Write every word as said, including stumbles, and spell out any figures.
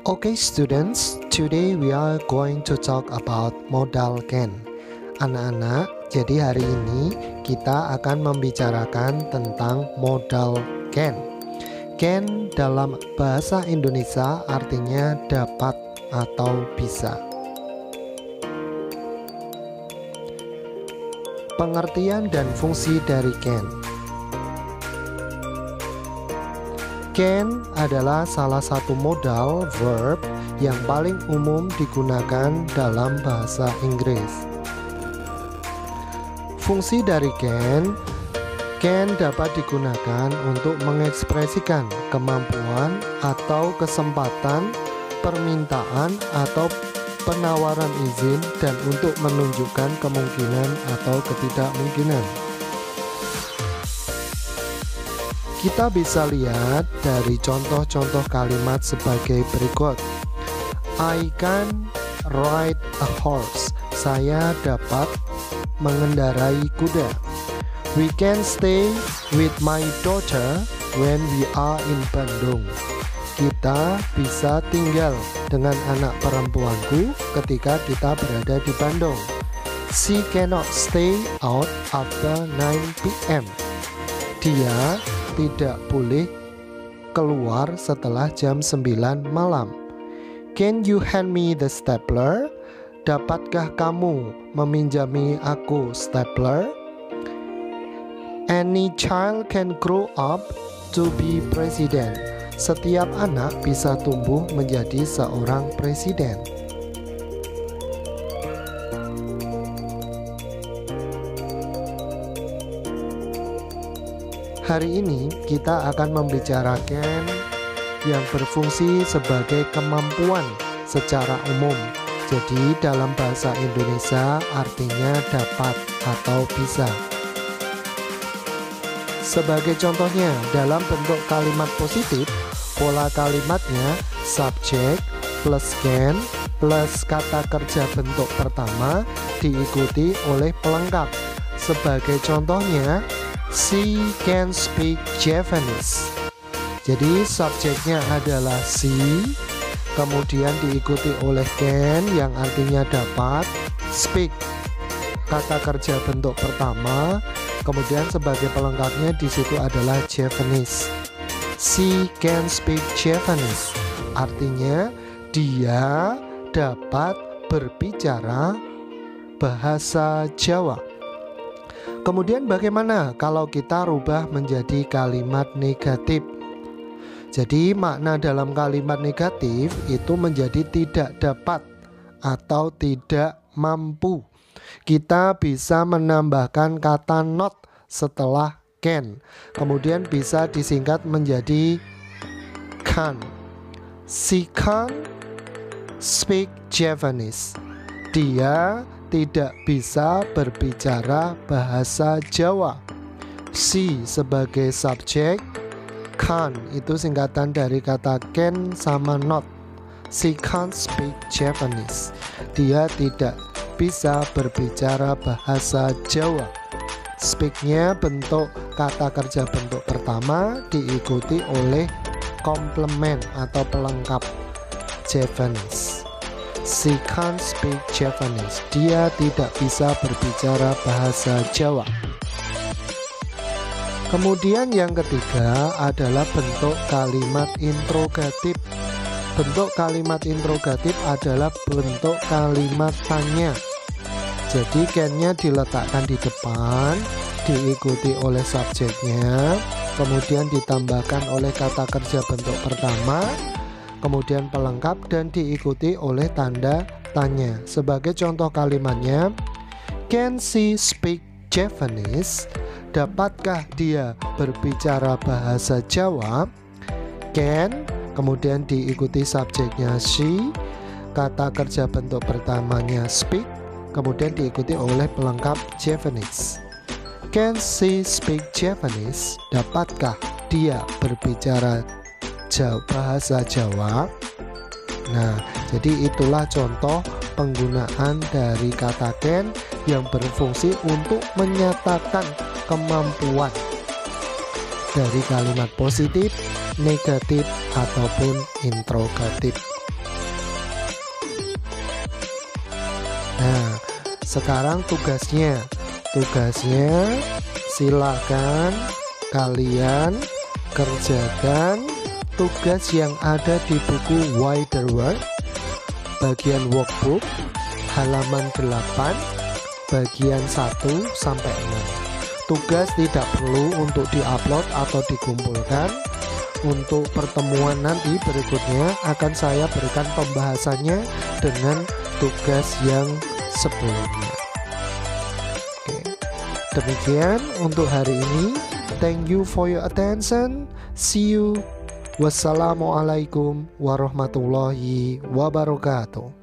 Okay students, today we are going to talk about modal can. Anak-anak, jadi hari ini kita akan membicarakan tentang modal can. Can dalam bahasa Indonesia artinya dapat atau bisa. Pengertian dan fungsi dari can. Can adalah salah satu modal verb yang paling umum digunakan dalam bahasa Inggris. Fungsi dari can, can dapat digunakan untuk mengekspresikan kemampuan atau kesempatan, permintaan atau penawaran izin, dan untuk menunjukkan kemungkinan atau ketidakmungkinan. Kita bisa lihat dari contoh-contoh kalimat sebagai berikut. I can ride a horse. Saya dapat mengendarai kuda. We can stay with my daughter when we are in Bandung. Kita bisa tinggal dengan anak perempuanku ketika kita berada di Bandung. She cannot stay out after nine p m Dia tidak boleh keluar setelah jam sembilan malam. Can you hand me the stapler? Dapatkah kamu meminjami aku stapler? Any child can grow up to be president. Setiap anak bisa tumbuh menjadi seorang presiden. Hari ini kita akan membicarakan yang berfungsi sebagai kemampuan secara umum. Jadi dalam bahasa Indonesia artinya dapat atau bisa. Sebagai contohnya, dalam bentuk kalimat positif, pola kalimatnya subjek plus can plus kata kerja bentuk pertama diikuti oleh pelengkap. Sebagai contohnya, she can speak Japanese. Jadi subjeknya adalah she, kemudian diikuti oleh can yang artinya dapat, speak kata kerja bentuk pertama, kemudian sebagai pelengkapnya di situ adalah Japanese. She can speak Japanese, artinya dia dapat berbicara bahasa Jawa. Kemudian bagaimana kalau kita rubah menjadi kalimat negatif? Jadi makna dalam kalimat negatif itu menjadi tidak dapat atau tidak mampu. Kita bisa menambahkan kata not setelah can. Kemudian bisa disingkat menjadi can. She can't speak Japanese. Dia tidak bisa berbicara bahasa Jawa. She sebagai subjek, can itu singkatan dari kata can sama not. She can't speak Japanese. Dia tidak bisa berbicara bahasa Jawa. Speak-nya bentuk kata kerja bentuk pertama diikuti oleh komplement atau pelengkap Japanese. She can't speak Japanese. Dia tidak bisa berbicara bahasa Jawa. Kemudian yang ketiga adalah bentuk kalimat interrogatif. Bentuk kalimat interrogatif adalah bentuk kalimat tanya. Jadi can-nya diletakkan di depan, diikuti oleh subjeknya, kemudian ditambahkan oleh kata kerja bentuk pertama, kemudian pelengkap dan diikuti oleh tanda tanya. Sebagai contoh kalimatnya, can she speak Japanese? Dapatkah dia berbicara bahasa Jawa? Can, kemudian diikuti subjeknya she, kata kerja bentuk pertamanya speak, kemudian diikuti oleh pelengkap Japanese. Can she speak Japanese? Dapatkah dia berbicara Jawa, bahasa Jawa? Nah, jadi itulah contoh penggunaan dari kata can yang berfungsi untuk menyatakan kemampuan dari kalimat positif, negatif, ataupun interrogatif. Sekarang tugasnya. Tugasnya silakan kalian kerjakan tugas yang ada di buku Wider World bagian workbook halaman delapan bagian satu sampai enam. Tugas tidak perlu untuk diupload atau dikumpulkan. Untuk pertemuan nanti berikutnya akan saya berikan pembahasannya dengan tugas yang sebelumnya. Oke. Demikian untuk hari ini. Thank you for your attention. See you. Wassalamualaikum warahmatullahi wabarakatuh.